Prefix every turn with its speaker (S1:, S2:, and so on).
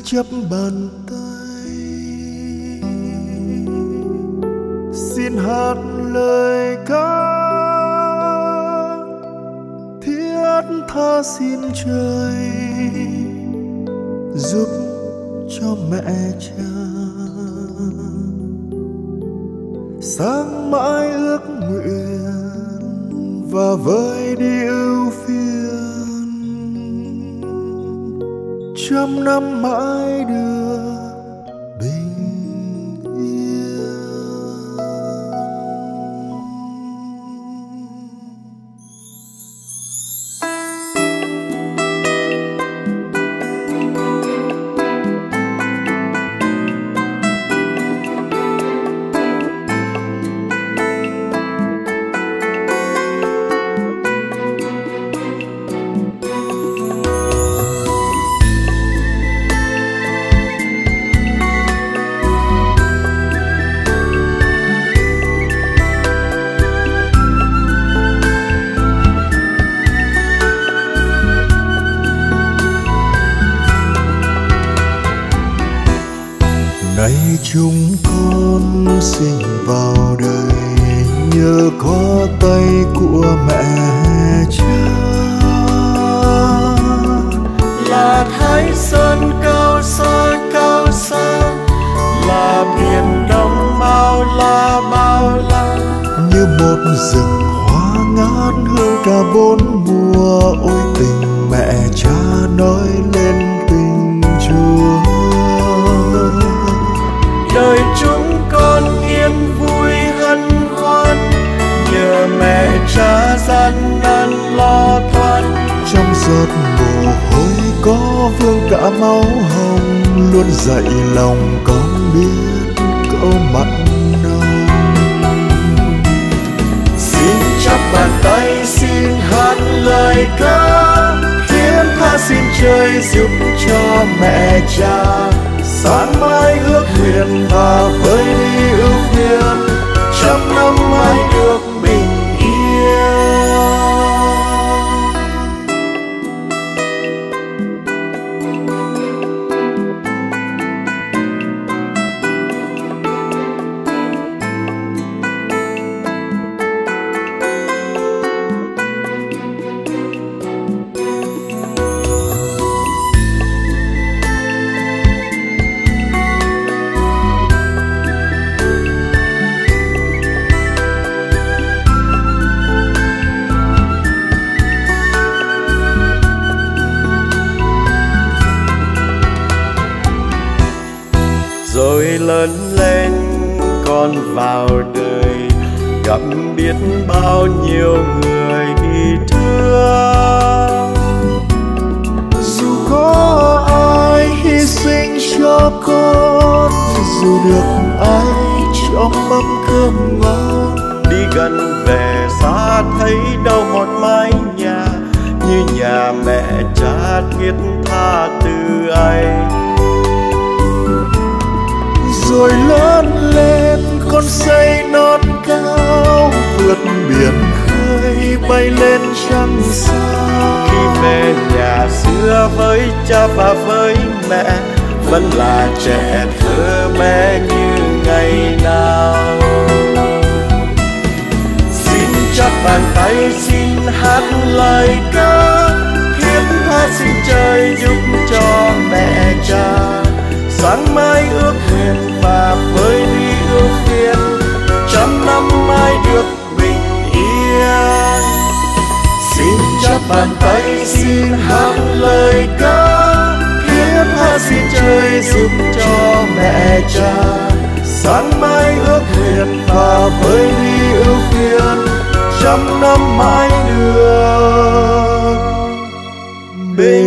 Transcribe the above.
S1: chấp bàn tay, xin hát lời ca thiết tha xin trời giúp cho mẹ cha sáng mãi ước nguyện và vơi đi ưu phiền, trăm năm mãi đưa bình yên. Nay chúng con sinh vào đời nhờ có tay của mẹ cha,
S2: là Thái Sơn cao xa, là biển Đông bao la,
S1: như một rừng hoa ngát hương cả bốn mùa. Ôi tình mẹ cha nói lên tình Chúa,
S2: đời chúng con yên vui hân hoan nhờ mẹ cha gian nan lo toan.
S1: trong giọt mồ hôi có vương cả máu hồng, luôn dạy lòng con biết câu mặn nồng.
S2: Xin chắp bàn tay, xin hát lời ca thiết tha xin trời giúp cho mẹ cha sáng mai ước nguyện và vơi đi ưu phiền, trăm năm mãi được bình yên. Rồi lớn lên con vào đời gặp biết bao nhiêu người thương.
S1: Dù có ai hy sinh cho con, dù được ai cho mâm cơm ngon,
S2: Đi gần về xa thấy đâu một mái nhà như nhà mẹ cha thiết tha từ ấy.
S1: rồi lớn lên con xây non cao, vượt biển khơi bay lên trăng sao.
S2: Khi về nhà xưa với cha và với mẹ vẫn là trẻ thơ bé như ngày nào. Xin chắp bàn tay, xin hát lời ca thiết tha xin trời giúp cho mẹ cha sáng mai ước nguyện và vơi đi ưu phiền, trăm năm mai được bình yên. Xin chắp bàn tay, xin hát lời ca thiết tha xin trời giúp cho mẹ cha sáng mai ước nguyện và vơi đi ưu phiền, trăm năm mãi được bình